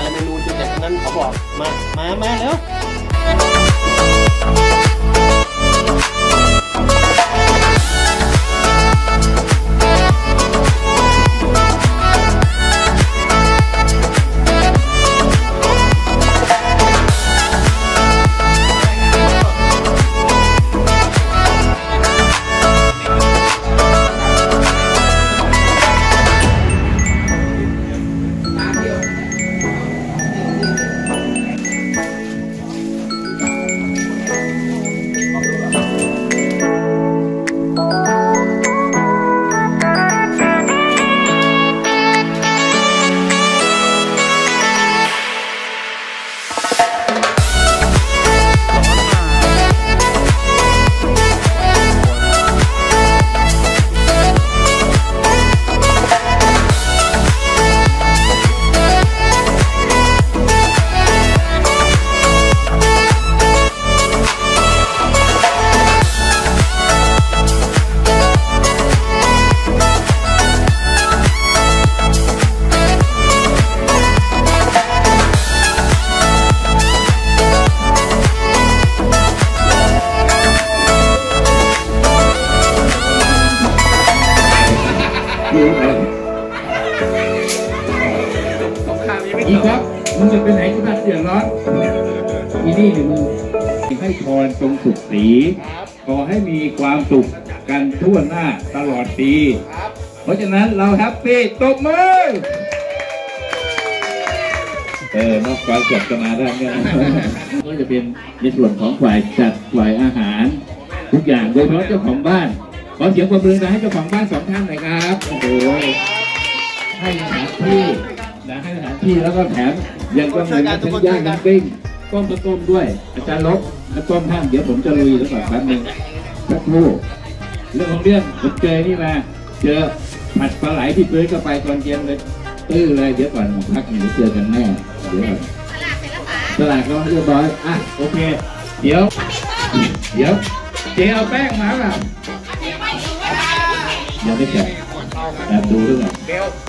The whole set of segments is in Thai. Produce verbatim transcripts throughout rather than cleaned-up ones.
ละเมนูจากนั้นเขาบอกมามามาแล้วอีกครับมึงจะไปไหนกูน่าเดือดร้อนอีนี่หนึ่งมึงให้พรจงสุขสีขอให้มีความสุขกันทั่วหน้าตลอดปีเพราะฉะนั้นเราแฮปปี้ตบมือเออนอกความสุขจะมาได้ไงก็จะเป็นในส่วนของฝ่ายจัดฝ่ายอาหารทุกอย่างโดยเฉพาะเจ้าของบ้านขอเสียงปรบมือให้เจ้าของบ้านสองท่านหน่อยครับโอ้โหให้สถานที่นะให้สถานที่แล้วก็แถมยังก็เหมือนทั้งย่างทั้งปิ้งต้มต้มด้วยอาจารย์ลบแล้วต้มท่านเดี๋ยวผมจะลุยแล้วก่อนแป๊บนึงสักครู่เรื่องของเรื่องผมเจอนี่มาเจอผัดปลาไหลที่ซื้อกาแฟตอนเย็นเลยตื้อเลยเดี๋ยวก่อนพักหนึ่งเจอกันแน่เดี๋ยวก่อนตลาดก็เรียบร้อยอ่ะโอเคเดี๋ยวเดี๋ยวเจ๊เอาแป้งมาแบบเดี๋ยวไม่แกะแอบดูด้วยกัน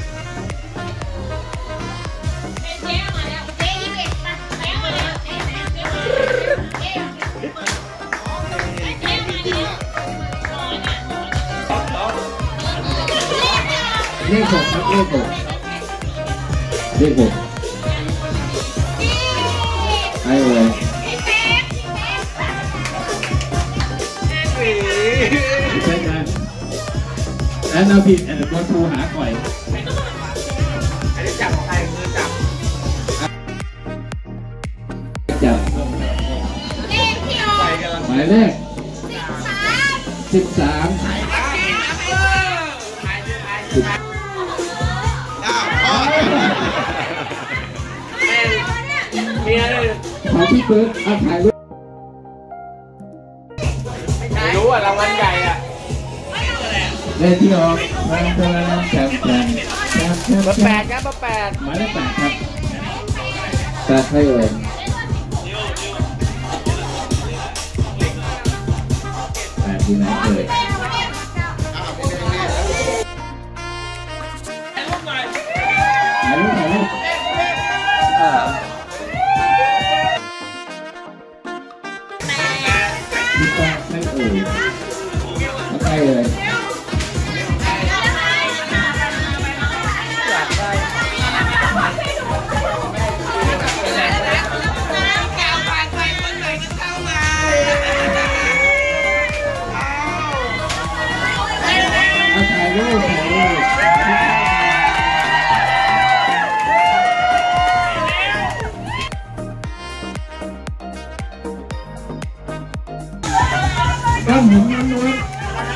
เลขหกครับเลขหกเลขหกให้เลยใช่ไหมแอนนาผิดแอนนาตัวทูหาก่อยอันนี้จับใครมือจับจับหมายเลขสิบสามขอพี่เบิร์ดเอาถ่ายรูปไม่รู้อ่ะรางวัลใหญ่อ่ะเลขที่ออกแปดแปดแปดแปดเบอร์แปดครับเบอร์แปดหมายเลขแปดครับแปดให้เลยแปดที่ไหนเลยถ่ายรูปถ่ายรูปอ่าพี่แป๊ะให้เอ่ยใช่เลยก็หมุนน้ำนวล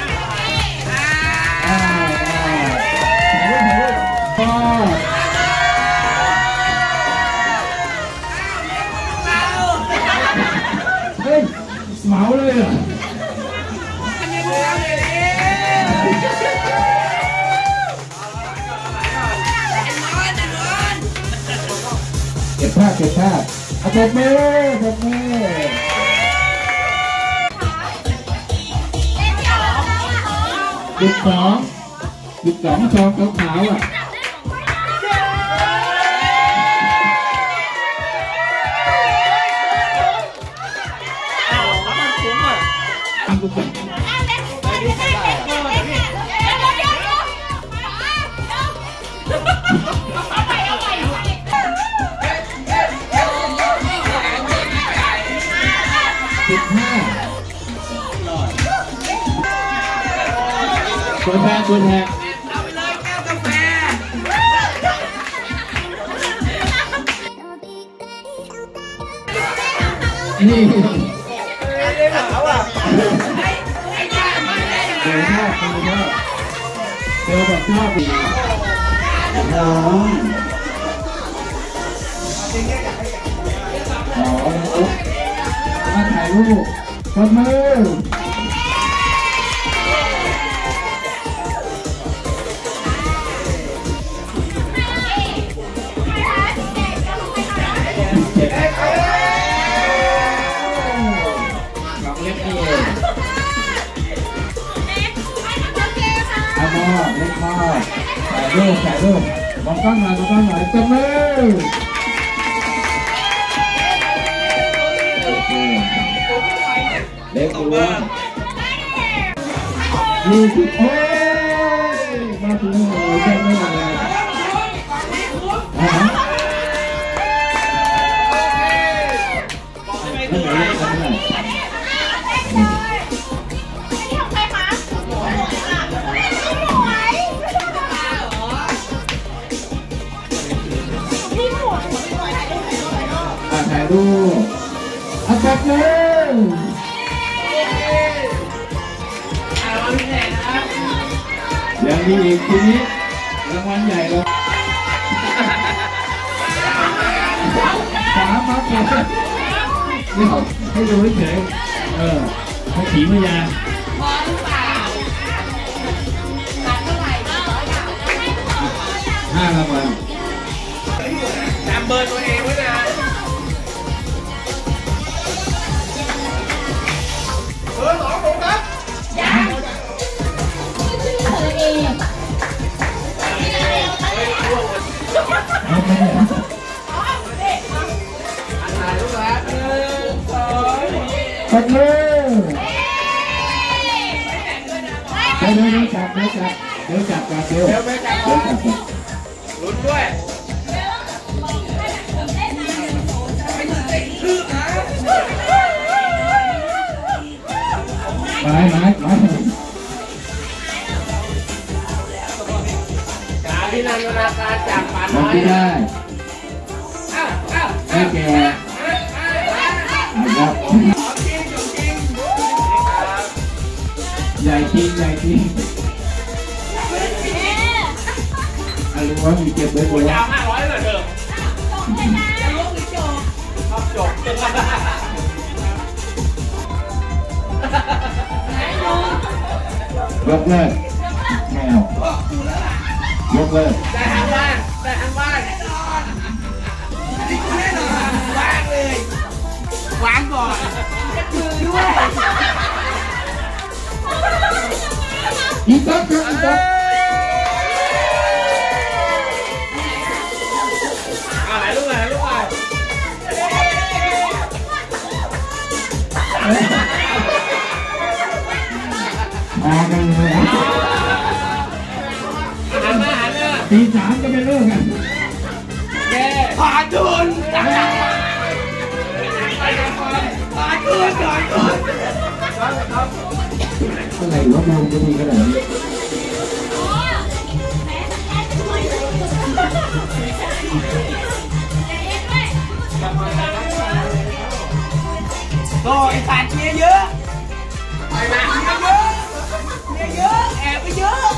อ่าถ่ายรูปถ่ายรูปพ่อเฮ้ยเหมาเลยเหรอเก็บภาพเก็บภาพเอาตบมือตบมือสิบสองสิบสองซองขาวๆอ่ะตัวแทนตัวแทนเอาไปเลยแก้วกาแฟนี่ได้หนาวอ่ะเดี๋ยวชอบเดี๋ยวชอบเดี๋ยวแบบชอบอีกน้องอ๋อมาถ่ายรูปปรบมือเล็กมากถ่ายรูปถ่ายรูปมองกล้องหน่อยมองกล้องหน่อยจับมือเล็กอ้วนยี่สิบโอ้ยมาถึงเลยแค่ไม่มาเลยฮะไม่ไหวไม่ไหวถ่ายรูปอัดแบบเลยยังมีอีกทีนี้รางวัลใหญ่เลยสามพักเลยนี่ให้ดูเฉยเออให้ขี่มายาห้ารางวัลจำเบอร์ตัวเองไว้นะเบอร์สองผมครับยังชื่อเธอเองถ่ายรูปแล้วหนึ่งสองปัดเลยเดี๋ยวเดี๋ยวจับเดี๋ยวจับเดี๋ยวจับกันเดี๋ยวเดี๋ยวจับลุ้นด้วยไม้ไม้ไม้การพินันนาการจากป่าน้อยได้ไม่แก่ครับใหญ่จริงใหญ่จริงอะไรวะมีเก็บไว้บนยาวห้าร้อยเลยเถอะชอบจบยกเลิกแมวยกเลิกแต่ทางบ้านแต่ทางบ้านแน่นอนวางเลยวางก่อนมือด้วยอีกครับอีกครับอะไรลูกอะไรลูกอะไรมากันเลยหันมาหันมาตีสามก็ไม่เลิกกันแกผ่านทุนผ่านทุนผ่านทุนอะไรวะมองจะดีขนาดนี้ก็ไอ้สัตว์เมียเยอะไอ้สัตว์เมียเยอะเมียเยอะแอบไปเยอะ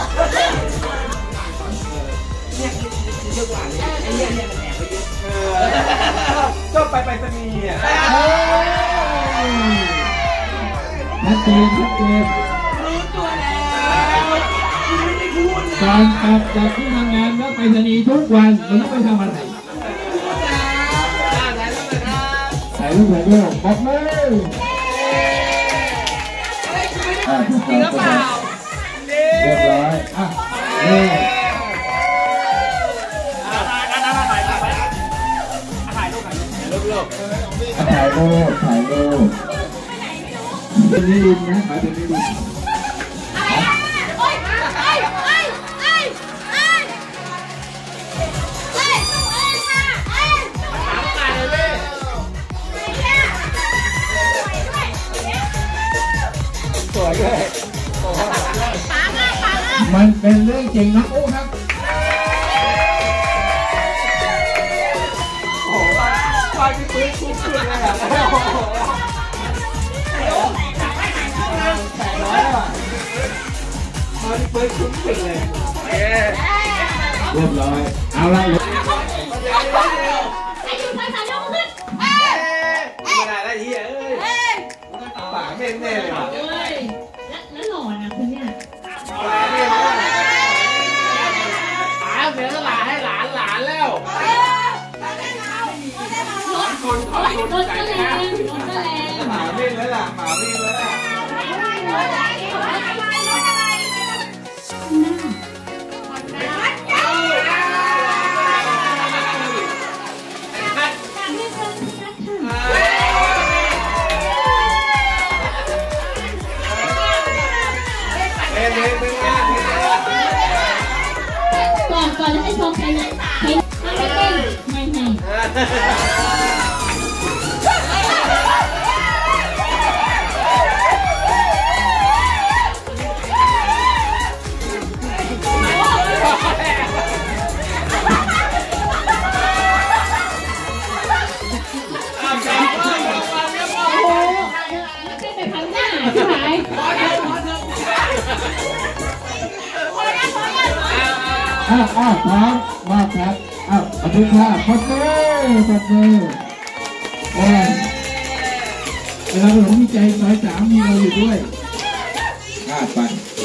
เนี่ยเยอะกว่าไอ้เนี่ยเนี่ยมันแอบไปเยอะก็ไปไปสนีอ่ะชัดเจนชัดเจนรู้ตัวแล้วไม่ได้พูดตอนกลับจากที่ทำงานแล้วไปสนีทุกวันมันต้องไปทำอะไรถ่ายรูปถ่ายรูปบอกเลยจริงหรือเปล่าเรียบร้อยอ่ะนี่ถ่ายรูปถ่ายรูปถ่ายรูปเป็นนิรินนะถ่ายเป็นนิรินสวยเลยมมันเป็นเรื่องจริงน้องอู้ครับโอ้โหไฟพี่ปื้นคุ้มขึ้นเลยอ่ะโอ้โหแปดร้อยอ่ะไฟพี่ปื้นคุ้มขึ้นเลยเรียบร้อยเอาละไม่ได้แล้วเฮียเอ้ยปากเม่นแน่เลยว่ะแล้วหล่อนะคุณเนี่ยปากเม่นแน่หาเสียสละให้หลานหลานแล้วรถคนรถก็แรงรถก็แรงหมาเม่นแล้วล่ะหมาเม่นแล้วล่ะก่อนก่อนแล้วไอ้ชมใครเนี่ยใครไม่เต้นไม่ให้ไปพันหน้าใช่ไหมอ้าวอ้าวพร้อมมากครับอ้าวขอบคุณค่ะปรบมือปรบมือโอ้ยเวลาผมมีใจซอยสามมีเราอยู่ด้วยพลาดไป